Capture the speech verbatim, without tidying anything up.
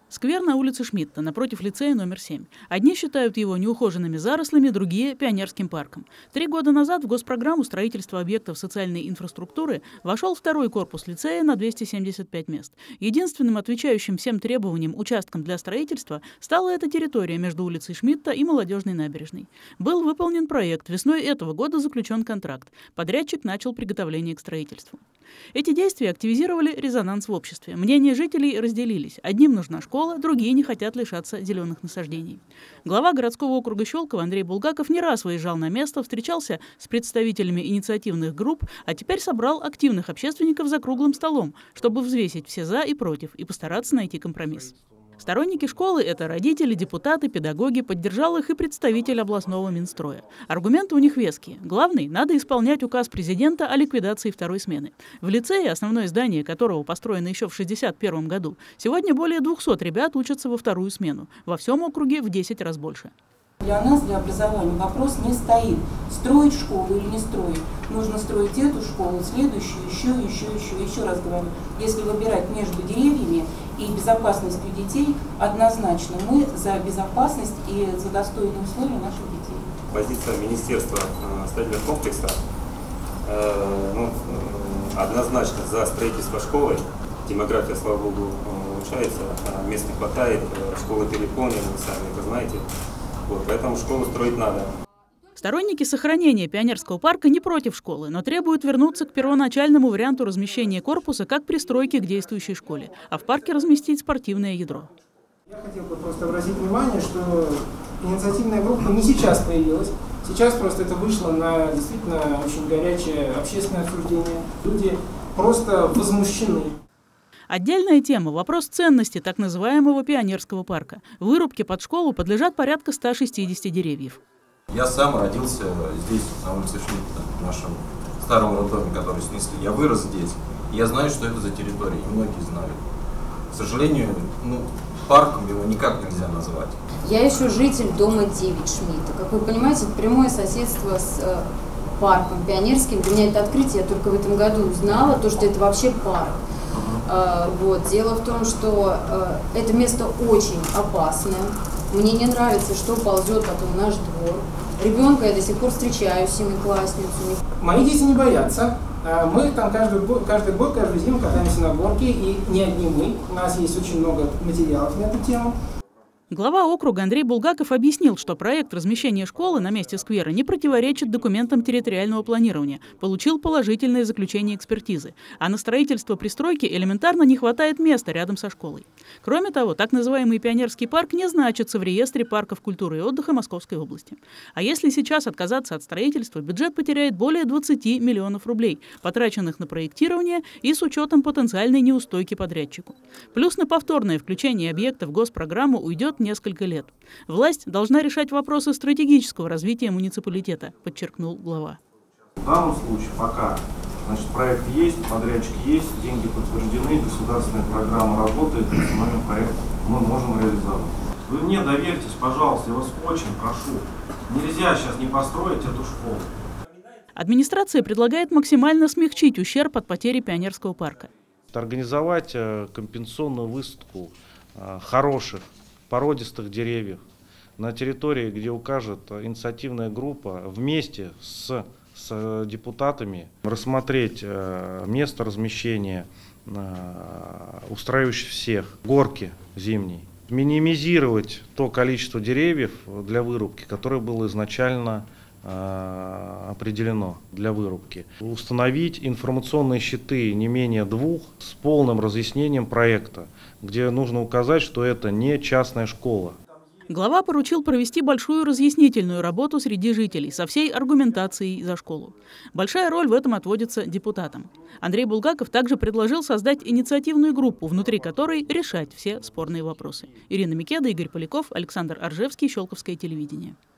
Сквер на улице Шмидта, напротив лицея номер семь. Одни считают его неухоженными зарослями, другие – пионерским парком. Три года назад в госпрограмму строительства объектов социальной инфраструктуры вошел второй корпус лицея на двести семьдесят пять мест. Единственным отвечающим всем требованиям участком для строительства стала эта территория между улицей Шмидта и Молодежной набережной. Был выполнен проект, весной этого года заключен контракт. Подрядчик начал приготовление к строительству. Эти действия активизировали резонанс в обществе. Мнения жителей разделились. Одним нужна школа, другие не хотят лишаться зеленых насаждений. Глава городского округа Щелково Андрей Булгаков не раз выезжал на место, встречался с представителями инициативных групп, а теперь собрал активных общественников за круглым столом, чтобы взвесить все «за» и «против» и постараться найти компромисс. Сторонники школы – это родители, депутаты, педагоги, поддержал их и представитель областного Минстроя. Аргументы у них веские. Главный – надо исполнять указ президента о ликвидации второй смены. В лицее, основное здание которого построено еще в шестьдесят первом году, сегодня более двухсот ребят учатся во вторую смену. Во всем округе в десять раз больше. Для нас, для образования, вопрос не стоит, строить школу или не строить. Нужно строить эту школу, следующую, еще, еще, еще. Еще раз говорю, если выбирать между деревьями и безопасностью детей, однозначно мы за безопасность и за достойные условия наших детей. Позиция Министерства строительного комплекса э, ну, однозначно за строительство школы. Демография, слава богу, улучшается, мест не хватает, школы переполнены, вы сами это знаете. Вот, поэтому школу строить надо. Сторонники сохранения пионерского парка не против школы, но требуют вернуться к первоначальному варианту размещения корпуса как пристройки к действующей школе, а в парке разместить спортивное ядро. Я хотел бы просто обратить внимание, что инициативная группа не сейчас появилась. Сейчас просто это вышло на действительно очень горячее общественное обсуждение. Люди просто возмущены. Отдельная тема – вопрос ценности так называемого пионерского парка. Вырубке под школу подлежат порядка ста шестидесяти деревьев. Я сам родился здесь, на улице Шмидта, в нашем старом роддоме, который снесли. Я вырос здесь. Я знаю, что это за территория, и многие знали. К сожалению, ну, парком его никак нельзя назвать. Я еще житель дома девять Шмидта. Как вы понимаете, это прямое соседство с э, парком пионерским. Для меня это открытие, я только в этом году узнала, то, что это вообще парк. Uh, вот. Дело в том, что uh, это место очень опасное. Мне не нравится, что ползет потом в наш двор. Ребенка я до сих пор встречаю, семиклассницу. Мои дети не боятся. Мы там каждый год, каждый год, каждую зиму катаемся на горке, и не одни мы. У нас есть очень много материалов на эту тему. Глава округа Андрей Булгаков объяснил, что проект размещения школы на месте сквера не противоречит документам территориального планирования, получил положительное заключение экспертизы, а на строительство пристройки элементарно не хватает места рядом со школой. Кроме того, так называемый пионерский парк не значится в реестре парков культуры и отдыха Московской области. А если сейчас отказаться от строительства, бюджет потеряет более двадцати миллионов рублей, потраченных на проектирование и с учетом потенциальной неустойки подрядчику. Плюс на повторное включение объекта в госпрограмму уйдет несколько лет. Власть должна решать вопросы стратегического развития муниципалитета, подчеркнул глава. В данном случае пока значит, проект есть, подрядчик есть, деньги подтверждены, государственная программа работает, установленный проект мы можем реализовать. Вы мне доверьтесь, пожалуйста, я вас очень прошу. Нельзя сейчас не построить эту школу. Администрация предлагает максимально смягчить ущерб от потери пионерского парка. Организовать компенсационную высадку хороших породистых деревьев на территории, где укажет инициативная группа вместе с, с депутатами, рассмотреть э, место размещения э, устраивающих всех, горки зимней, минимизировать то количество деревьев для вырубки, которое было изначально э, определено для вырубки. Установить информационные щиты не менее двух с полным разъяснением проекта, где нужно указать, что это не частная школа. Глава поручил провести большую разъяснительную работу среди жителей со всей аргументацией за школу. Большая роль в этом отводится депутатам. Андрей Булгаков также предложил создать инициативную группу, внутри которой решать все спорные вопросы. Ирина Микеда, Игорь Поляков, Александр Оржевский, Щелковское телевидение.